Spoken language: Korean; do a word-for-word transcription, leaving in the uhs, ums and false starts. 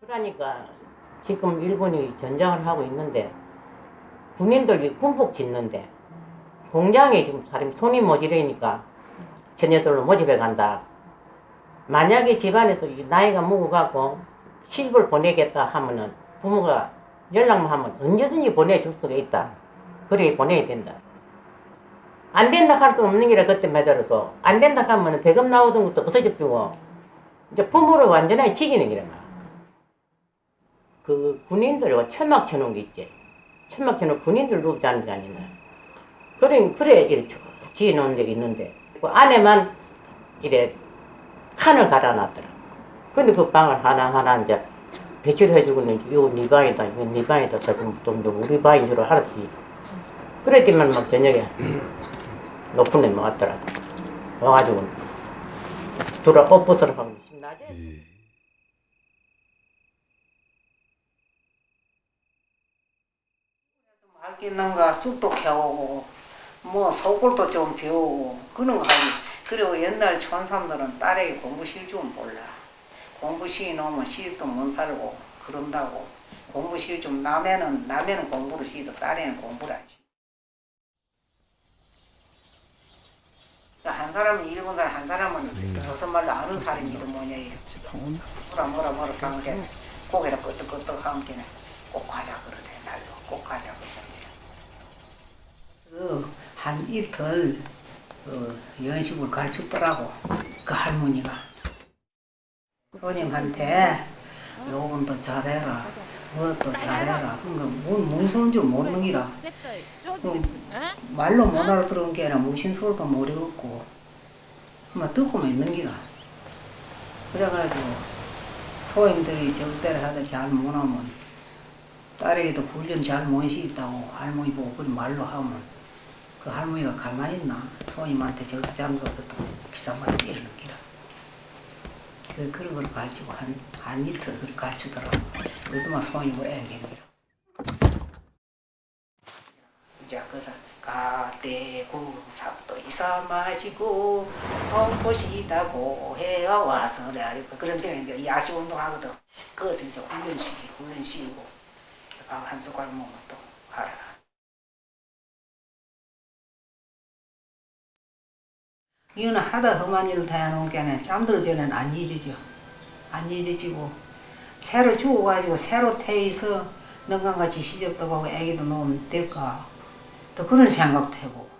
그러니까 지금 일본이 전쟁을 하고 있는데 군인들이 군복 짓는데 공장에 지금 사람이 손이 모자라니까 처녀들로 모집해 간다. 만약에 집안에서 나이가 먹어갖고 시집을 보내겠다 하면은 부모가 연락만 하면 언제든지 보내줄 수가 있다. 그래 보내야 된다. 안 된다 할 수 없는 게라 그때 매달아도 안 된다 하면 배급 나오던 것도 없어져주고 이제 부모를 완전하게 지키는 게라. 그 군인들과 천막 쳐놓은 게 있지. 천막 쳐놓은 군인들 누구 자는 게 아니네. 그래 그래 이렇게 지어 놓은 데가 있는데 그 안에만 이래 칸을 갈아놨더라. 근데 그 방을 하나하나 이제 배치를 해주고는 이거 네 방이다, 이거 네 방이다, 또 우리 방인 줄 알았지. 그랬더만 막 저녁에 높은 데 왔더라. 와가지고 돌아 엎어서라 하고 신나지. 할 게 있는가 쑥도 캐오고 뭐 소굴도 좀 비우고 그런 거 하지. 그리고 옛날 촌사람들은 딸에게 공부 시킬 줄 몰라. 공부 시켜놓으면 시집도 못 살고 그런다고. 공부 시킬 좀 남에는 남에는 공부를 시키도 딸에는 공부를 안 시켜. 한 사람은 일본 사람, 한 사람은 조선 말로 아는 사람이도 뭐냐 이래. 뭐라 뭐라 뭐라 하는 게 고개를 끄덕끄덕 하는 게는 꼭 가자 그러대. 날로 꼭 가자 그러대. 한 이틀 그 연습을 가르쳤더라고. 그 할머니가 손님한테 요번도 잘해라, 뭐또 잘해라. 그러니까 뭐 무슨 줄 모르는 기라. 말로 못 알아들은 게 아니라 무슨 소리도 모르겠고 막 듣고만 있는 기라. 그래가지고 소임들이 적대를 하다 잘 못하면 딸에게도 훈련 잘 못 시켰다고 할머니 보고 그런 말로 하면 그 할머니가 가만히 있나? 소임한테 저렇게 잠궈서 또 기사말을 이러는 기라. 그, 그런 걸 가르치고 한, 한 이틀 그렇게 가르치더라고. 그래도만 소임을 앵깁니다. 이제 그래서 가대구 삽도 이사 마시고 험포시다고 해야 와서 그래. 그러면서 이제 야식 운동하거든. 그것을 이제 훈련시키, 훈련시키고 밥 한 숟갈 먹으면 또 가라. 이거는 하다 험한 일을 다해놓은 게 아니라 잠들 전에는 안 잊어져. 안 잊어지고 새로 죽어가지고 새로 태어서 능강같이 시집도 가고 애기도 놓으면 될까 또 그런 생각도 해보고